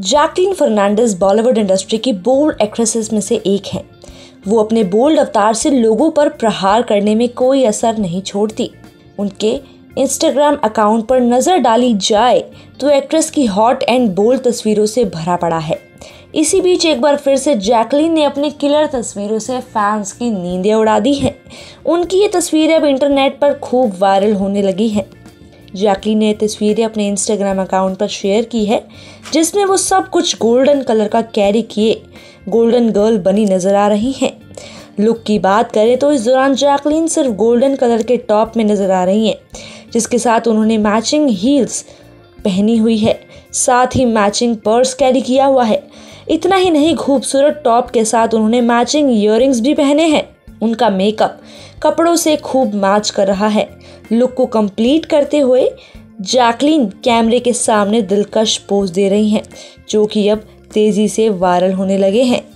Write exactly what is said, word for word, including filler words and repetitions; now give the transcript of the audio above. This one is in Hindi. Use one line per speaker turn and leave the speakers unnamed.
जैकलीन फर्नांडिस बॉलीवुड इंडस्ट्री की बोल्ड एक्ट्रेसेस में से एक हैं। वो अपने बोल्ड अवतार से लोगों पर प्रहार करने में कोई असर नहीं छोड़ती। उनके इंस्टाग्राम अकाउंट पर नज़र डाली जाए तो एक्ट्रेस की हॉट एंड बोल्ड तस्वीरों से भरा पड़ा है। इसी बीच एक बार फिर से जैकलीन ने अपनी किलर तस्वीरों से फैंस की नींदें उड़ा दी हैं। उनकी ये तस्वीरें अब इंटरनेट पर खूब वायरल होने लगी हैं। जैकलीन ने तस्वीरें अपने इंस्टाग्राम अकाउंट पर शेयर की है, जिसमें वो सब कुछ गोल्डन कलर का कैरी किए गोल्डन गर्ल बनी नजर आ रही हैं। लुक की बात करें तो इस दौरान जैकलीन सिर्फ गोल्डन कलर के टॉप में नजर आ रही हैं, जिसके साथ उन्होंने मैचिंग हील्स पहनी हुई है। साथ ही मैचिंग पर्स कैरी किया हुआ है। इतना ही नहीं, खूबसूरत टॉप के साथ उन्होंने मैचिंग इयररिंग्स भी पहने हैं। उनका मेकअप कपड़ों से खूब मैच कर रहा है। लुक को कंप्लीट करते हुए जैकलीन कैमरे के सामने दिलकश पोज दे रही हैं, जो कि अब तेजी से वायरल होने लगे हैं।